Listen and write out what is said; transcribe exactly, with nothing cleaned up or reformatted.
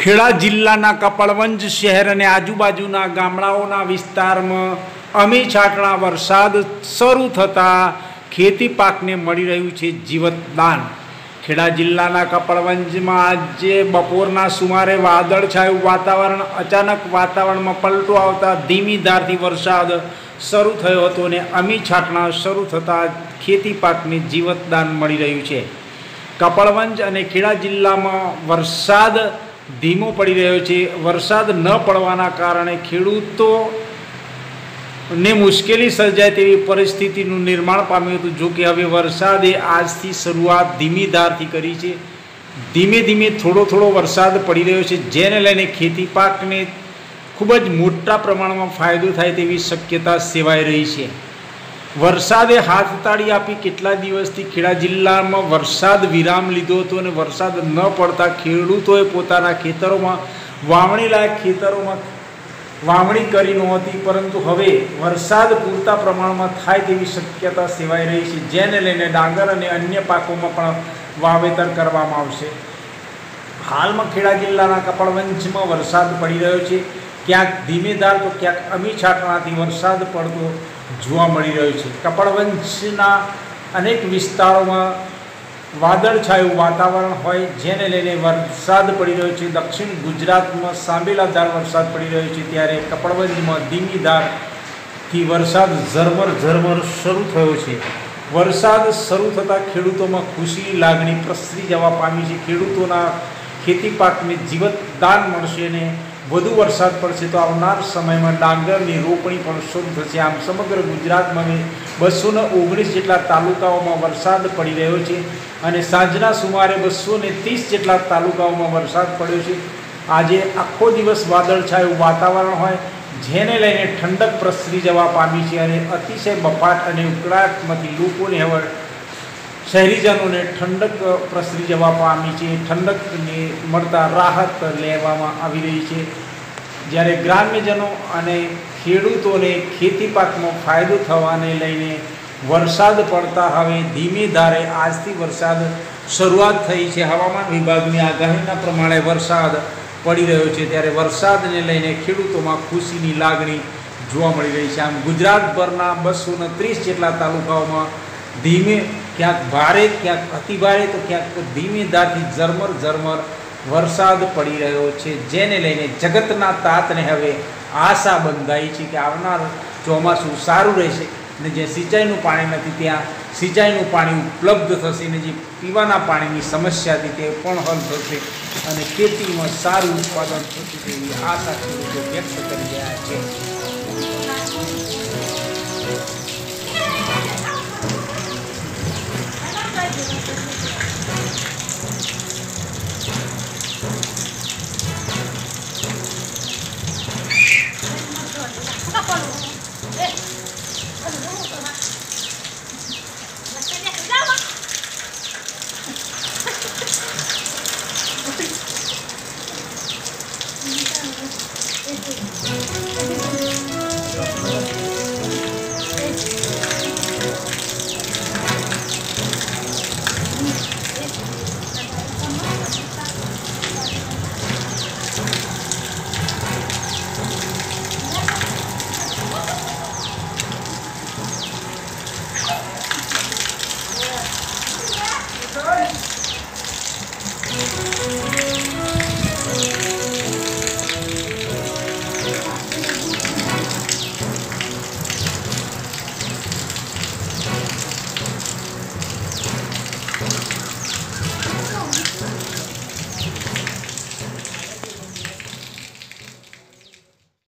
ખેડા જિલ્લાના કપડવંજ શહેર અને આજુબાજુના ગામડાઓના વિસ્તારમાં અમી છાંટણા વરસાદ શરૂ થતાં ખેતી પાકને મળી રહ્યું છે જીવતદાન। ખેડા જિલ્લાના કપડવંજમાં આજે બપોરના સુમારે વાદળછાયું વાતાવરણ અચાનક વાતાવરણમાં પલટો આવતા ધીમી ધારથી વરસાદ શરૂ થયો હતો અને અમી છાંટણા શરૂ થતાં ખેતી પાકને જીવતદાન મળી રહ્યું છે। કપડવંજ અને ખેડા જિલ્લામાં વરસાદ ધીમો પડી રહ્યો છે। વરસાદ ન પડવાના કારણે ખેડૂતોને મુશ્કેલી સર્જાય તેવી પરિસ્થિતિનું નિર્માણ પામ્યું હતું। જો કે હવે વરસાદે આજથી શરૂઆત ધીમી ધારથી કરી છે। ધીમે ધીમે થોડો થોડો વરસાદ પડી રહ્યો છે, જેને લઈને ખેતી પાકને ખૂબ જ મોટા પ્રમાણમાં ફાયદો થાય તેવી શક્યતા સેવાઈ રહી છે। વરસાદે હાથતાળી આપી કેટલા દિવસથી ખેડા જિલ્લામાં વરસાદ વિરામ લીધો હતો અને વરસાદ ન પડતા ખેડૂતોએ પોતાના ખેતરોમાં વાવણી લાયક ખેતરોમાં વાવણી કરી નહોતી, પરંતુ હવે વરસાદ પૂરતા પ્રમાણમાં થાય તેવી શક્યતા સેવાઈ રહી છે, જેને લઈને ડાંગર અને અન્ય પાકોમાં પણ વાવેતર કરવામાં આવશે। હાલમાં ખેડા જિલ્લાના કપડવંજમાં વરસાદ પડી રહ્યો છે। ક્યાંક ધીમે ધાર તો ક્યાંક અમી છાંટણાથી વરસાદ પડતો જોવા મળી રહ્યો છે। કપડવંજના અનેક વિસ્તારોમાં વાદળછાયું વાતાવરણ હોય, જેને લઈને વરસાદ પડી રહ્યો છે। દક્ષિણ ગુજરાતમાં સાંબેલાધાર વરસાદ પડી રહ્યો છે, ત્યારે કપડવંજમાં ધીમી ધારથી વરસાદ ઝરમર ઝરમર શરૂ થયો છે। વરસાદ શરૂ થતાં ખેડૂતોમાં ખુશીની લાગણી પ્રસરી જવા પામી છે। ખેડૂતોના ખેતી પાકને જીવતદાન મળશે અને વધુ વરસાદ પડશે તો આવનાર સમયમાં ડાંગરની રોપણી પણ શરૂ થશે। આમ સમગ્ર ગુજરાતમાં બસો ને ઓગણીસ જેટલા તાલુકાઓમાં વરસાદ પડી રહ્યો છે અને સાંજના સુમારે બસો ને ત્રીસ જેટલા તાલુકાઓમાં વરસાદ પડ્યો છે। આજે આખો દિવસ વાદળછાયું વાતાવરણ હોય, જેને લઈને ઠંડક પ્રસરી જવા પામી છે અને અતિશય બફાટ અને ઉકળાટમાંથી લોકોને હવે શહેરીજનોને ઠંડક પ્રસરી જવા પામી છે। ઠંડકને મળતા રાહત લેવામાં આવી રહી છે, જ્યારે ગ્રામ્યજનો અને ખેડૂતોને ખેતી પાકમાં ફાયદો થવાને લઈને વરસાદ પડતા હવે ધીમી ધારે આજથી વરસાદ શરૂઆત થઈ છે। હવામાન વિભાગની આગાહીના પ્રમાણે વરસાદ પડી રહ્યો છે, ત્યારે વરસાદને લઈને ખેડૂતોમાં ખુશીની લાગણી જોવા મળી રહી છે। આમ ગુજરાતભરના બસો ને ત્રીસ જેટલા તાલુકાઓમાં ધીમે ક્યાંક ભારે ક્યાંક અતિભારે તો ક્યાંક ધીમી ધારથી ઝરમર ઝરમર વરસાદ પડી રહ્યો છે, જેને લઈને જગતના તાતને હવે આશા બંધાઈ છે કે આવનાર ચોમાસું સારું રહેશે અને જે સિંચાઈનું પાણી નથી ત્યાં સિંચાઈનું પાણી ઉપલબ્ધ થશે અને જે પીવાના પાણીની સમસ્યા હતી તે પણ હલ થશે અને ખેતીમાં સારું ઉત્પાદન થશે તેવી આશા ખેડૂતો વ્યક્ત કરી રહ્યા છે।